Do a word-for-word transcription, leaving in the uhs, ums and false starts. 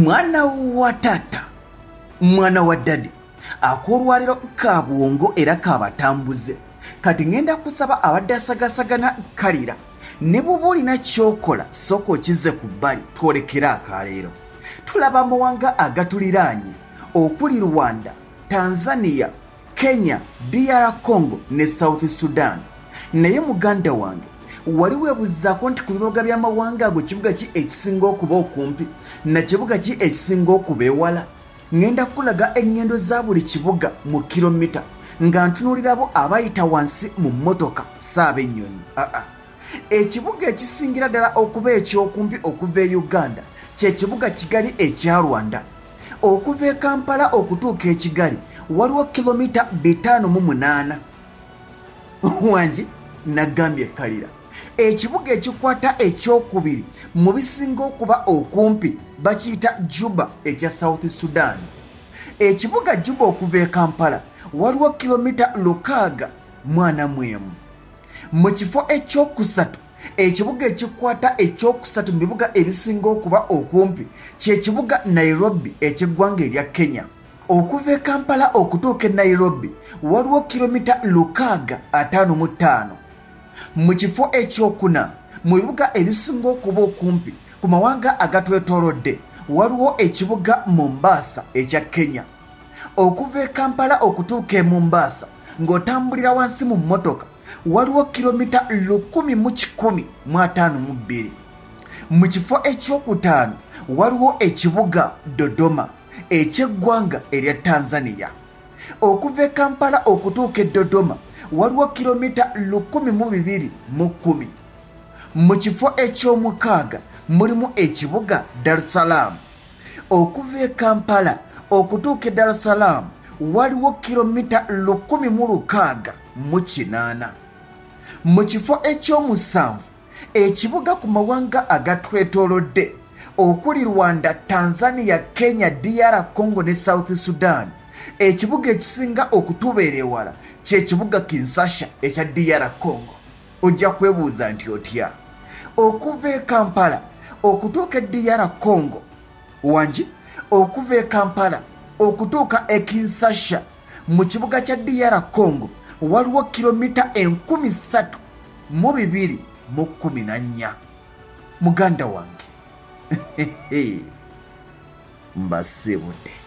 Mwana wa tata, mwana wa dadi, akolwaliro ka bwongo era kabatambuze. Kati ngenda kusaba abadde asagasagana kalira. Ne bw'oba olina ky'okola sooka okize ku bbali twolekera akaleero. Tulaba amawanga agatuliraanye okuli Rwanda, Tanzania, Kenya, D R Congo ne South Sudan. Naye muganda wange wali weebuzaako nti ku bibuga by'amawanga ago kibuga ki ekisinga okuba okumpi na kibuga ki ekisinga okuba ewala? Ngenda kulaga enngendo za buli kibuga mu kilomita nga ntunuulirabo abayita wansi mu mmotoka saab'ennyonyi. Aa ekibuga ekisingira ddala okuba ekyokumpi okuva e Uganda kye kibuga Kigali ekya Rwanda. Okuva e Kampala okutuuka e Kigali waliwo kilomita bitaano mu munaana. Wangi nagambye kalira. Ekibuga ekikwata ekyokubiri mu bisinga okuba okumpi bakiyita Juba ekya South Sudan. Ekibuga Juba okuva e Kampala waliwo kilomita lukaaga mwana mwemu. Mu kifo ekyokusatu ekibuga ekikwata ekyokusatu mu bibuga ebisinga okuba okumpi kye kibuga Nairobi eky'eggwanga erya Kenya. Okuva e Kampala okutuuka e Nairobi waliwo kilomita lukaaga ataano mu ttaano. Mu kifo ekyokuna mu bibuga ebisinga okuba okumpi ku mawanga agatwetoolodde waliwo ekibuga Mombasa ekya Kenya. Okuva e Kampala okutuuka e Mombasa ng'otambulira wansi mu mmotoka waliwo kilomita lukumi mu kikumi mu ataano mu bbiri. Mu kifo ekyokutaano waliwo ekibuga Dodoma eky'eggwanga erya Tanzania. Okuva e Kampala okutuuka e Dodoma waliwo kilomita lukumi mu bibiri mu kkumi. Mu kifo eky'omukaaga mulimu ekibuga Dar es Salaam. Okuva e Kampala okutuuka e Dar es Salaam waliwo kilomita lukumi mu lukaaga mu kinaana. Mu kifo eky'omusanvu ekibuga ku mawanga agatwetoolodde okuli Rwanda, Tanzania, Kenya, D R Congo ne South Sudan. Ekibuga ekisinga okutubeera ewala kye kibuga Kinshasa ekya D R Congo. Ojja kwebuuza nti otya? Okuva e Kampala okutuuka e D R Congo wangi okuva e Kampala okutuuka e Kinshasa mu kibuga kya D R Congo waliwo kilomita enkumi ssatu mu bibiri mu kkumi na nnya. Muganda wange mbasibudde.